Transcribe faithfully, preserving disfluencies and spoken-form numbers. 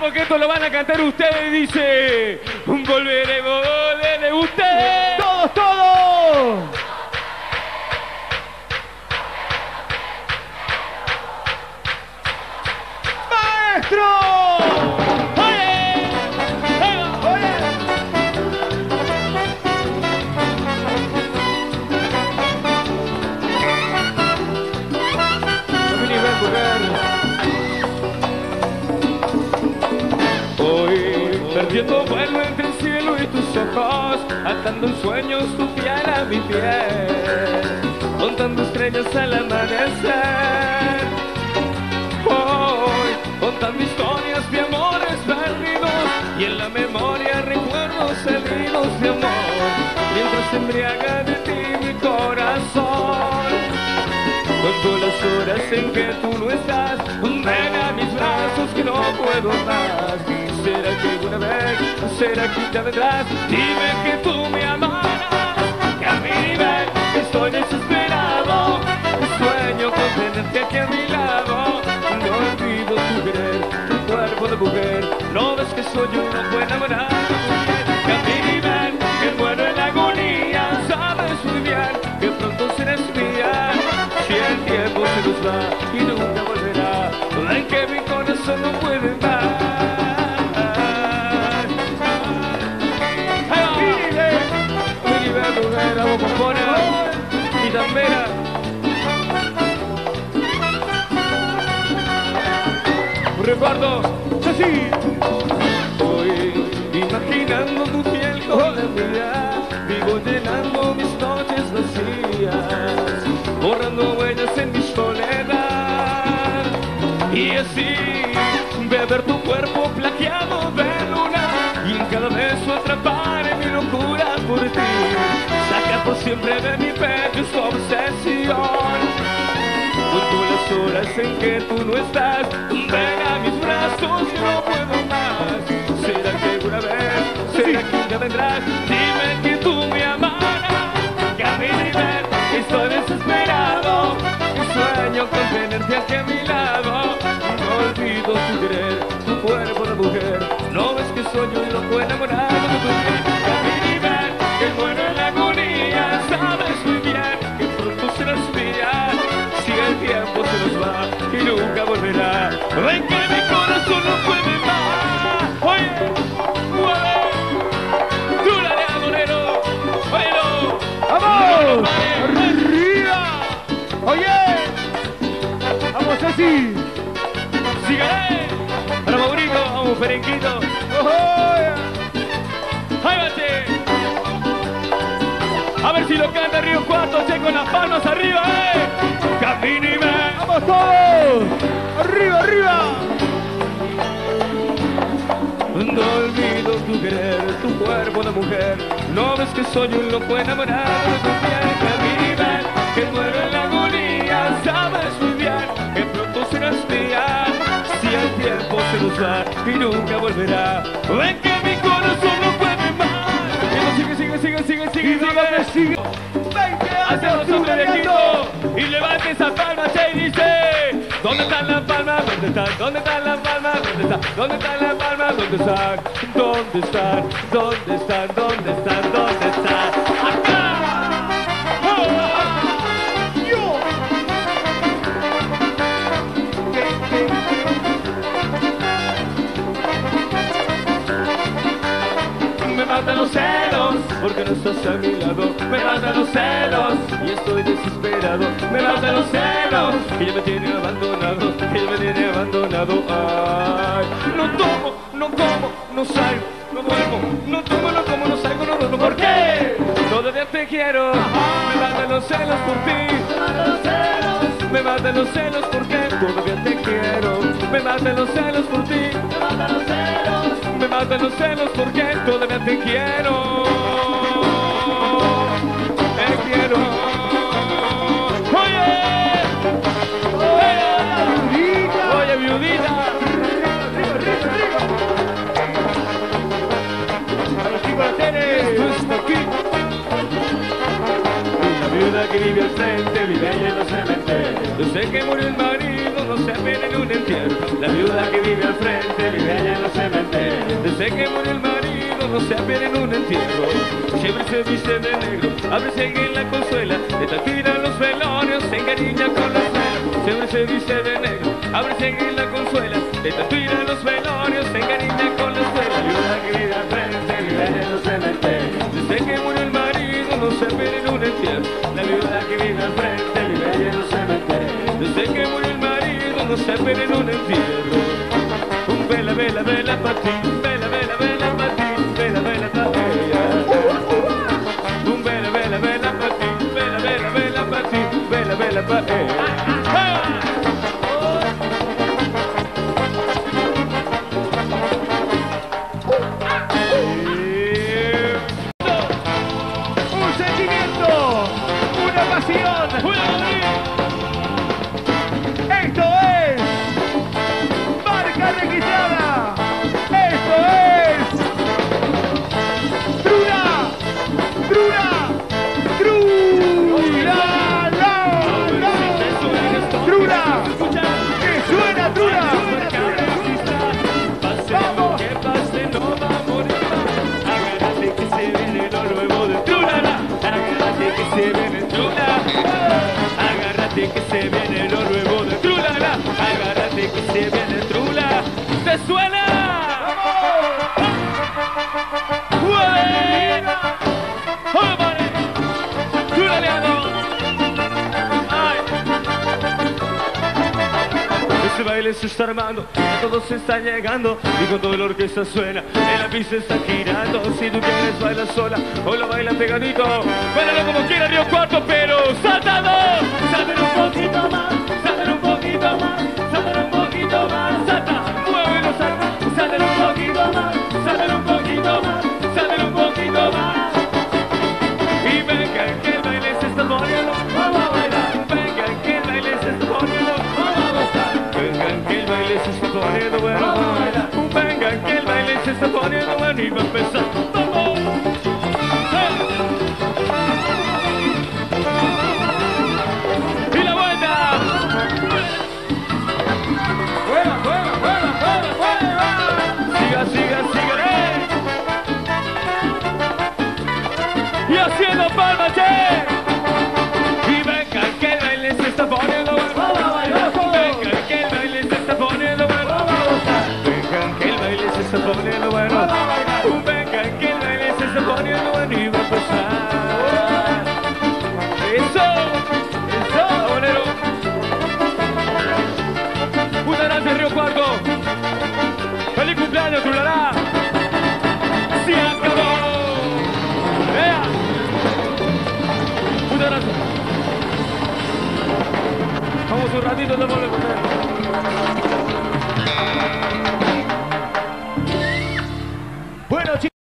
porque esto lo van a cantar ustedes. Dice, volveré, volveré ustedes. ¡Todos, todos! ¡Maestro! ¡Oye! ¡Oye! Camini, ven, mujer. Hoy, perdiendo vuelo entre el cielo y tus ojos, atando en sueños tu piel a mi piel, contando estrellas al amanecer. Hoy, contando historias de amores perdidos y en la memoria recuerdos heridos de amor, mientras se embriaga de ti mi corazón. Cuento las horas en que tú no estás, ven a mis brazos que no puedo más. ¿Será que alguna vez, será que ya vendrás? Dime que tú me amarás, que a mi nivel estoy desesperado. Sueño con tenerte aquí a mi lado. No olvido tu querer, tu cuerpo de mujer. No ves que soy un buen enamorado. Que a mi nivel, que muero en la agonía. Sabes muy bien que pronto serás mía. Si el tiempo se nos va y nunca volverá, ven que mi corazón no puede más. Mujer, amo pompona y tambera. Un recuerdo así. Hoy, imaginando tu piel con la mía, vivo llenando mis noches vacías, borrando huellas en mi soledad. Y así, beber tu cuerpo plateado de luna y en cada beso atrapar en mi locura por ti. Sacar por siempre de mi pecho su obsesión. Cuento las horas en que tú no estás, ven a mis brazos y no puedo más. ¿Será que alguna vez, será que un día vendrás? Dime que tú me amarás, que a mi nivel estoy desesperado. Sueño con tenerte aquí a mi lado. No olvido tu querer, tu cuerpo de mujer. No ves que soy un loco enamorado de tu piel. Que a mi nivel, que muero en la agonía. Sabes muy bien que pronto serás mía. Si el tiempo se nos va y nunca volverá, ven que mi corazón no puede más. Oye, mueve, tú la de agonero. Bueno, ¡vamos! ¡Arriba! ¡Oye! ¡Vamos así! ¡Sígale! Para Mauricio, vamos, Perenquito. ¡Oye! ¡Ahí bate! A ver si lo canta Río Cuarto, che, con las palmas arriba, eh. Camini, ven. ¡Vamos todos! ¡Arriba, arriba! No olvido tu querer, tu cuerpo de mujer. No ves que soy un loco enamorado de tu piel. Camini, ven, que muero en la agonía. Sabes muy bien que pronto serás mía. Si el tiempo se nos va y nunca volverá, ven que mi corazón no puede más. Sigue, sigue, sigue, sigue, sigue, sigue, sigue. Hacemos un equipo y levante esa palma, che, y dice: ¿dónde están las palmas? ¿Dónde están? ¿Dónde están las palmas? ¿Dónde están? ¿Dónde están las palmas? ¿Dónde están? ¿Dónde están? ¿Dónde están? ¿Dónde están? ¿Dónde están? ¡Acá! Me matan los celos porque no estás a mi lado. Me matan los celos y estoy desesperado. Me matan los celos que ya me tiene abandonado, que ya me tiene abandonado. Ay, no tomo, no como, no salgo, no duermo. No tomo, no como, no salgo, no duermo. ¿Por qué? Todavía te quiero. Me matan los celos por ti. Me matan los celos porque todavía te quiero. Me matan los celos por ti. Me matan los celos. Me matan los celos porque todavía te quiero. Te quiero. Oye, oye, oye, viudita. A los chicos esto está aquí. La viuda que vive al frente vive allá en los cementerios. Yo sé que murió el marido, no se ven en un entierro. La viuda que vive al frente vive allá en los cementerios. Desde que murió el marido no se apena en un entierro. Siempre se viste de negro, abre en la consuela. De tira los velorios, se encariña con las velas. Siempre se viste de negro, abre en la consuela. De tira los velorios, se encariña con las velas. Y una querida frente, vive en el cementerio. Desde que murió el marido no se apena en un entierro. La viuda que vive al frente, vive en el cementerio. Desde que murió el marido no se apena en un entierro. Un vela, vela, vela pa' ti, vela, vela, vela pa' ti, vela, vela pa' ella. Un vela, vela, vela pa' ti, vela, vela, vela pa' ti, vela, vela pa' ella. Un sentimiento, una pasión. Esto es marca registrada. Esto es Trula, Trula, Trula, Trula, que suena Trula. Vamos. Que pase no va a morir. Agárrate que se viene lo nuevo de Trula. Agárrate que se viene Trula. Agárrate que se viene lo nuevo de Trula. Agárrate que se viene Trula. ¡Te suena! Ese baile se está armando, ya todos se están llegando y con todo la orquesta suena, en la pista está girando. Si tú quieres bailar sola o la bailan pegadito, bailalo como quiera Río Cuarto, pero saltando, salten un poquito más, salten un poquito más, salten un poquito más, salta, muévelo, salta, salten un poquito más, salten un poquito más, salten un poquito más. Y venga que el baile se está poniendo, vamos a bailar, venga que el baile se está poniendo, vamos a gozar. Vengan que el baile se está poniendo bueno, vamos a bailar. Vengan que el baile se está poniendo bueno y va a empezar. ¡Vamos! ¡Eh! ¡Y la vuelta! ¡Juega, juega, juega, juega, juega! ¡Siga, siga, siga! ¡Eh! ¡Y haciendo palmas, che! Y vengan que el baile se está poniendo bueno, vamos a bailar. Vengan que el baile se está poniendo bueno, vamos a gozar. Vengan que el baile se está poniendo bueno, vamos a bailar. Vengan que el baile se está poniendo bueno y va a pasar. Eso, eso, bolero. Muchas gracias Río Cuarto. Feliz cumpleaños, Trulará. Se acabó. ¡Ea! Muchas gracias. Vamos un ratito, te volvemos.